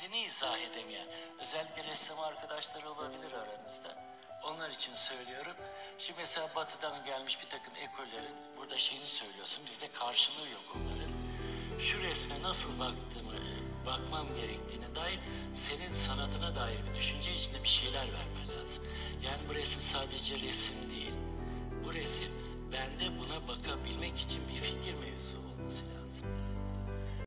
kendini izah edemeyen, özellikle ressam arkadaşlar olabilir aranızda. Onlar için söylüyorum. Şimdi mesela Batı'dan gelmiş bir takım ekollerin burada şeyini söylüyorsun. Bizde karşılığı yok onların. Şu resme nasıl bakmam gerektiğine dair senin sanatına dair bir düşünce içinde bir şeyler vermen lazım. Yani bu resim sadece resim değil. Bu resim bende buna bakabilmek için bir fikir mevzu olması lazım.